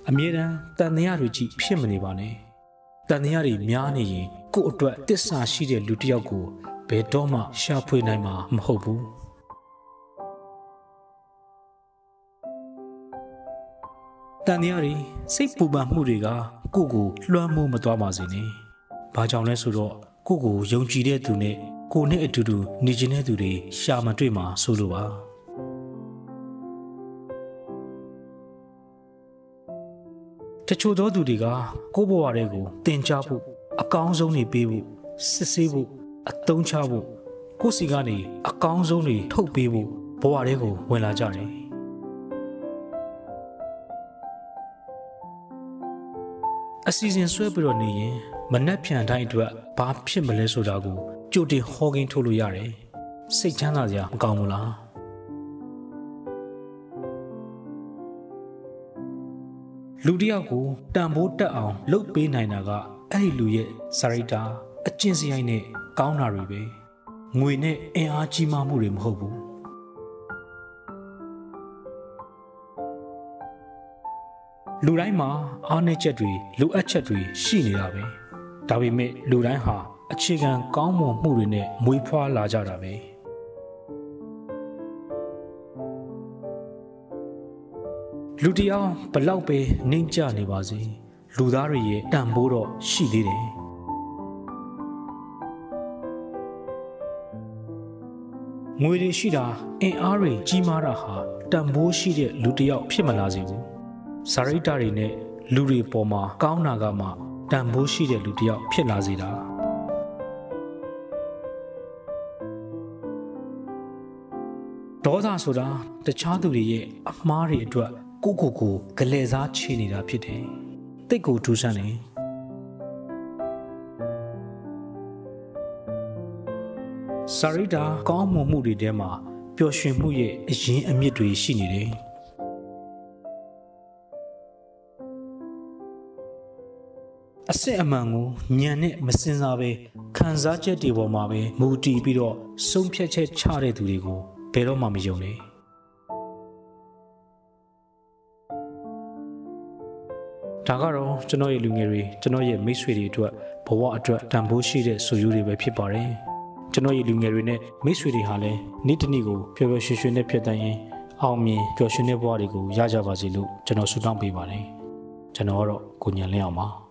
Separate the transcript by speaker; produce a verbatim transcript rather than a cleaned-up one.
Speaker 1: အမြဲတမ်းတန်တရားတွေကြည့်ဖြစ်မနေပါနဲ့တန်တရားတွေများနေရင်ကိုယ့်အတွက်တစ္ဆာရှိတဲ့လူတစ်ယောက်ကိုဘယ်တော့မှရှာဖွေနိုင်မှာမဟုတ်ဘူးတန်တရားတွေစိတ်ပူပန်မှုတွေကကိုယ့်ကိုလွှမ်းမိုးမသွားပါစေနဲ့ဘာကြောင့်လဲဆိုတော့ကိုယ့်ကိုယုံကြည်တဲ့သူနဲ့ကိုယ်နဲ့အတူတူနေချင်တဲ့သူတွေရှာမတွေ့မှာဆိုလိုပါတချို့သောသူတွေကကိုယ့်ဘဝတွေကိုတင်ကြဖို့အကောင်းဆုံးနေပေးဖို့စစ်ဆေးဖို့အသုံးချဖို့ကိုယ့်စီကနေအကောင်းဆုံးတွေထုတ်ပေးဖို့ဘဝတွေကိုဝင်လာကြတယ်အစီအစဉ်ဆွဲပြီးတော့နေရင်မနှက်ဖြန်တိုင်းအတွက်ဘာဖြစ်မလဲဆိုတာကိုကြိုတင်ဟောကိန်းထုတ်လို့ရတယ်စိတ်ချမ်းသာစရာမကောင်းဘူးလားလူတစ်ယောက်ကိုတန်ဖိုးတက်အောင်လုပ်ပေးနိုင်တာကအဲ့ဒီလူရဲ့စာရိတ္တအကျင့်စရိုက်နဲ့ကောင်းတာတွေပဲငွေနဲ့အင်အားကြီးမားမှုတွေမဟုတ်ဘူးလူတိုင်းမှာအားနည်းချက်တွေလိုအပ်ချက်တွေရှိနေတာပဲဒါပေမဲ့လူတိုင်းဟာအခြေခံကောင်းမွန်မှုတွေနဲ့မွေးဖွားလာကြတာပဲလူတယောက်ဘလောက်ပဲနှိမ့်ကျနေပါစေလူသားတွေရဲ့တန်ဖိုးတော့ရှိသေးတယ်ငွေတွေရှိတာအင်အားတွေကြီးမားတာဟာတန်ဖိုးရှိတဲ့လူတယောက်ဖြစ်မလာစေဘူးစာရိတ္တတွေနဲ့လူတွေပေါ်မှာကောင်းတာကမှတန်ဖိုးရှိတဲ့လူတယောက်ဖြစ်လာစေတာဒေါသဆိုတာတခြားသူတွေရဲ့အမှားတွေအတွက်ကိုကိုကိုဂလဲစားချေနေတာဖြစ်တယ်တိတ်ကိုထူးဆန်းတယ်စာရိတ္တကောင်းမွန်မှုတွေထဲမှာပျော်ရွှင်မှုရဲ့အရင်းအမြစ်တွေရှိနေတယ်အစစ်အမှန်ကိုညံနဲ့မစင်စားပဲခံစားချက်တွေပေါ်မှာပဲမူတည်ပြီးတော့ဆုံးဖြတ်ချက်ချတဲ့သူတွေကိုဘယ်တော့မှမယုံနဲ့ဒါကတော့ကျွန်တော်ရဲ့လူငယ်တွေကျွန်တော်ရဲ့မိတ်ဆွေတွေအတွက်ဘဝအတွက်တန်ဖိုးရှိတဲ့ဆိုယူတွေပဲဖြစ်ပါတယ်ကျွန်တော်ရဲ့လူငယ်တွေနဲ့မိတ်ဆွေတွေဟာလည်းနေ့တစ်နေ့ကိုပျော်ပျော်ရွှင်ရွှင်နဲ့ဖြစ်တတ်ရင်အောင်မြင်ပျော်ရွှင်တဲ့ဘဝတွေကိုရကြပါစေလို့ကျွန်တော်ဆုတောင်းပေးပါတယ်ကျွန်တော်ကတော့ကိုညံလင်းအောင်ပါ